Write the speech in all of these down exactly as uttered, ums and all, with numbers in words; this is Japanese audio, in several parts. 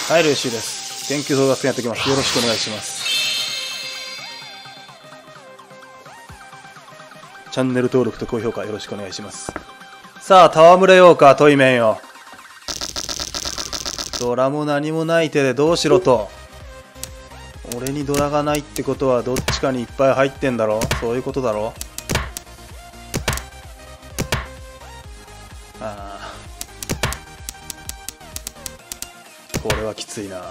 はい、ルーシーです。研究動画戦やっていきます。よろしくお願いします。チャンネル登録と高評価よろしくお願いします。さあ、戯れようか、トイメンよ。ドラも何もない手でどうしろと。俺にドラがないってことはどっちかにいっぱい入ってんだろ。そういうことだろ。ああ、これはきついな。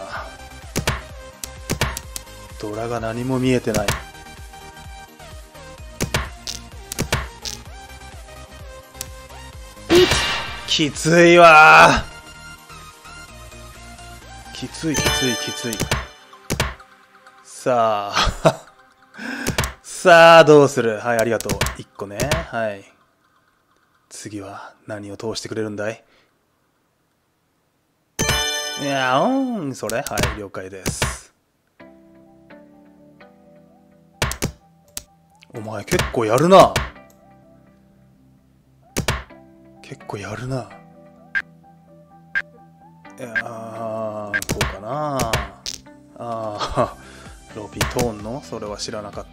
ドラが何も見えてない。きついわー。きついきついきつい。さあさあどうする。はい、ありがとう。いっこね。はい、次は何を通してくれるんだい。いやーん、それ。はい、了解です。お前結構やるな。結構やるな。いやー、こうかな。ああ、ロピートーンのそれは知らなかった。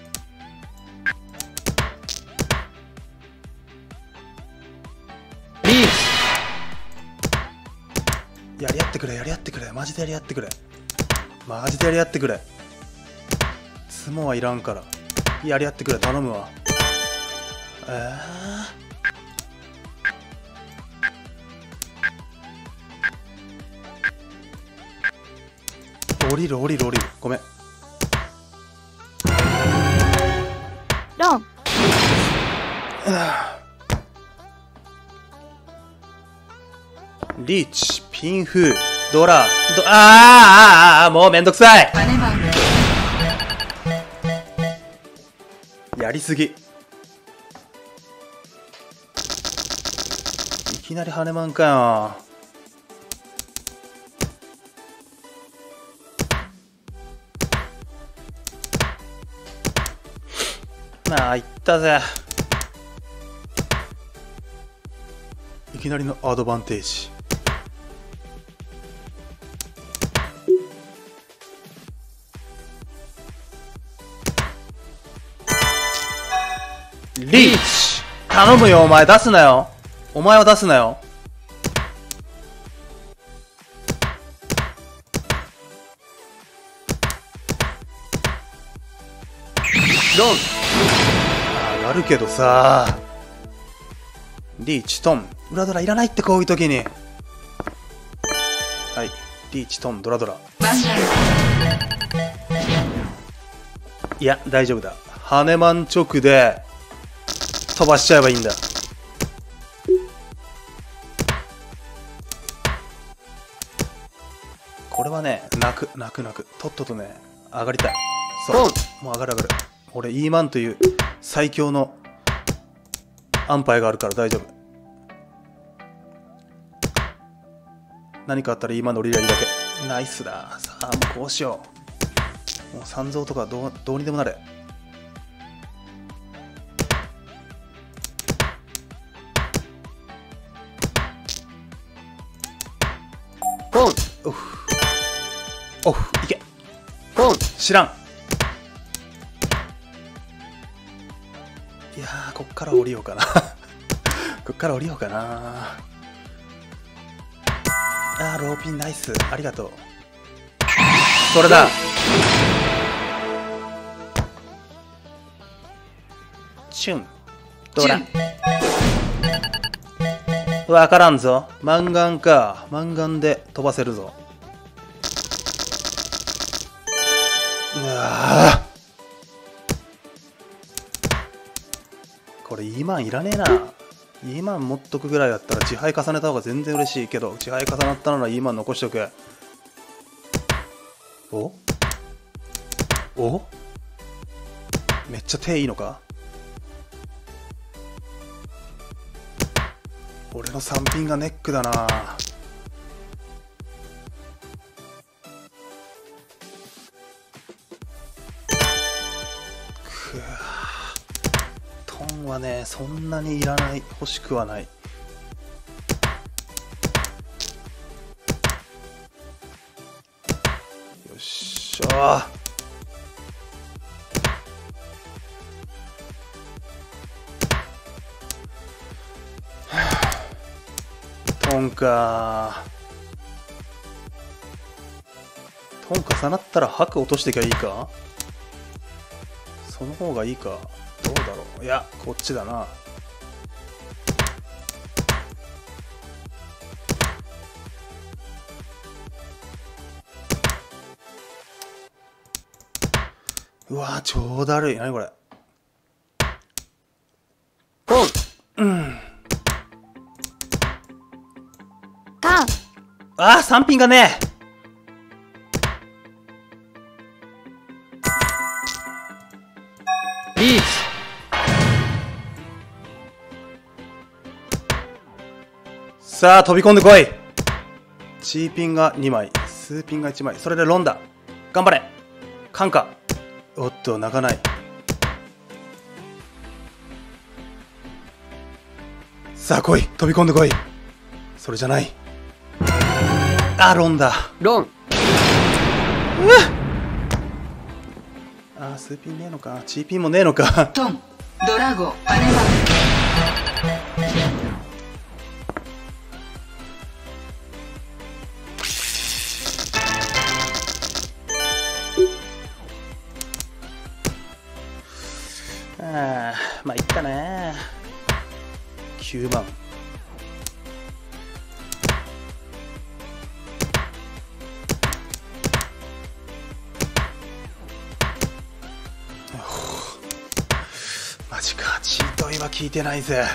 リーチやり合ってくれ、やり合ってくれ、マジでやり合ってくれ、マジでやり合ってくれ。ツモはいらんからやり合ってくれ、頼むわ。えー、降りる降りる降りる。ごめん。 ロンリーチ、ピンフ、ドラ、ド、あーあーあー、もうめんどくさい。やりすぎ。いきなり羽マンかよ。まあ、いったぜ。いきなりのアドバンテージ。リーチ頼むよ。お前出すなよ。お前は出すなよ。ロン上がるけどさ。リーチトン裏ドラいらないって、こういう時に。はい、リーチトンドラドラ。いや大丈夫だ。ハネマン直で飛ばしちゃえばいいんだ。これはね、泣く泣く泣く。とっととね上がりたい。そう、もう上がる上がる。俺 イーマン という最強のアンパイがあるから大丈夫。何かあったら イーマン の降りりゃいいだけ。ナイスだ。さあもうこうしよう。もう三蔵とかどうどうにでもなれ。ポンオフオフいけ。ポン知らん。いやー、こっから降りようかなこっから降りようかな。あー、ローピンナイス、ありがとう。それだ。チュンドラわからんぞ。マンガンか。マンガンで飛ばせるぞ。うわー、これ イーマン いらねえな。 イーマン 持っとくぐらいだったら自敗重ねた方が全然嬉しいけど、自敗重なったなら イーマン 残しとく。おおめっちゃ手いいのか。俺のさんピンがネックだな。くぅ、トンはねそんなにいらない。欲しくはない。 わトンかトン重なったら白落としてきゃいいか。その方がいいか。どうだろう。いやこっちだな。うわー超だるい。何これ。ポン。うんカン。 ああさんピンがねえ。リーチ。さあ飛び込んでこい。チーピンがにまい、スーピンがいちまい、それでロンだ。頑張れカンか。おっと泣かない。さあ来い飛び込んでこい。それじゃない。あロンだ。 ロン。 うわあスーピンねえのか。チーピンもねえのか。 トン。ドラゴ。アネああまあいったね。きゅうばん。マジかチートイは効いてないぜ。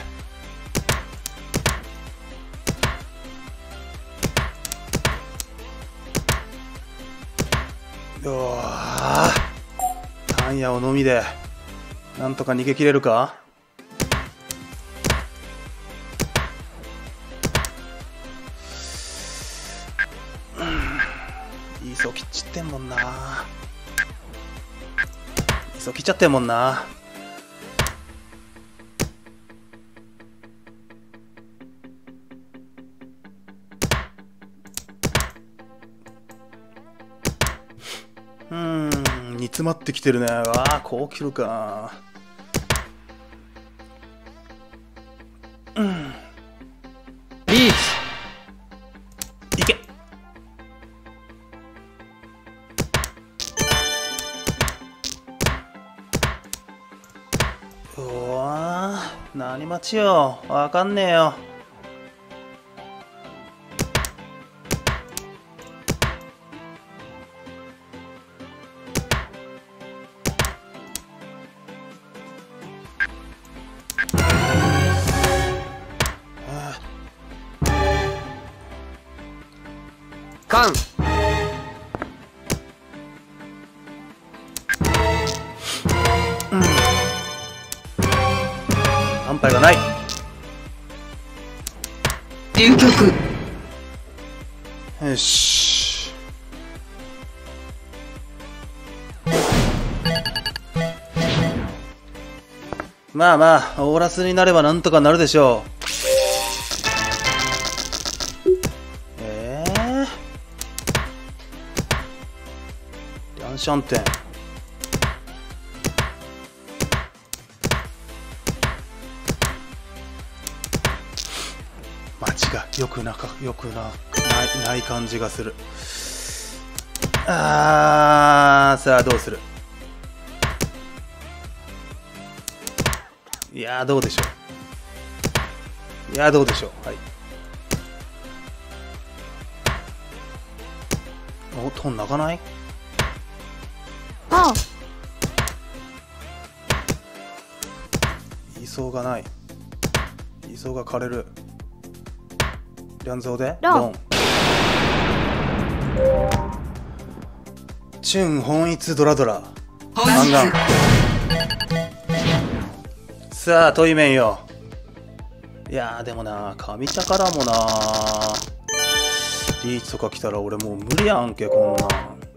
うわタンヤをのみでなんとか逃げ切れるか。いいぞ切っちってんもんな。いいぞ切っちゃってんもんな。うーん煮詰まってきてるね。ああこう切るか。うんリーチいけ。うわー何待ちよ。わかんねえよ。 カン。 安牌がない。 流局。 よしまあまあオーラスになればなんとかなるでしょう。ええー、リャンシャンテン。街がよくなかよくなないない感じがする。あーさあどうする。いやーどうでしょう。いやーどうでしょう。はい。おトン泣かない。 ポン。 位相がない。位相が枯れる。リャンゾーでロンロン。チュン本一ドラドラマンガン。さあトイメンよ。いやーでもな上茶からもなリーチとか来たら俺もう無理やんけこんなん。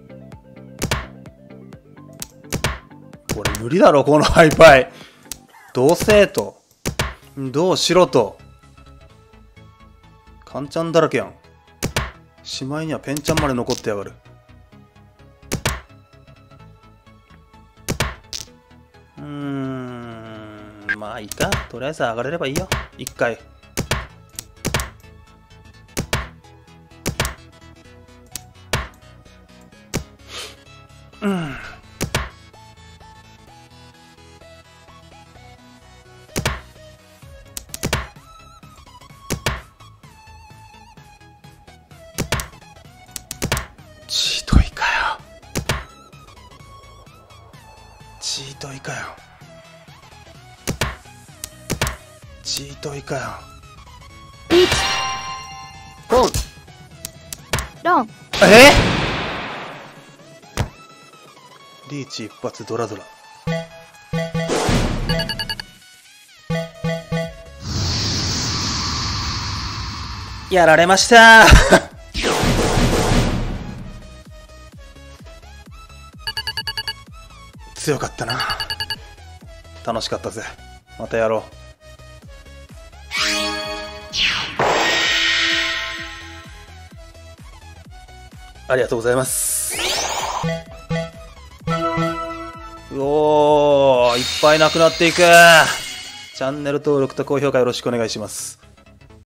これ無理だろこのハイパイ。同生徒どう白とカンちゃんだらけやん。しまいにはペンちゃんまで残ってやがる。 ん、まあいいか。とりあえず上がれればいいよ。一回。うん。チートイかよ。チートイかよ。チートイかよ。 リーチ、 コン、 ロン、 えリーチ一発ドラドラ。やられました強かったな。楽しかったぜ。またやろう。ありがとうございます。おー、いっぱいなくなっていく。チャンネル登録と高評価よろしくお願いします。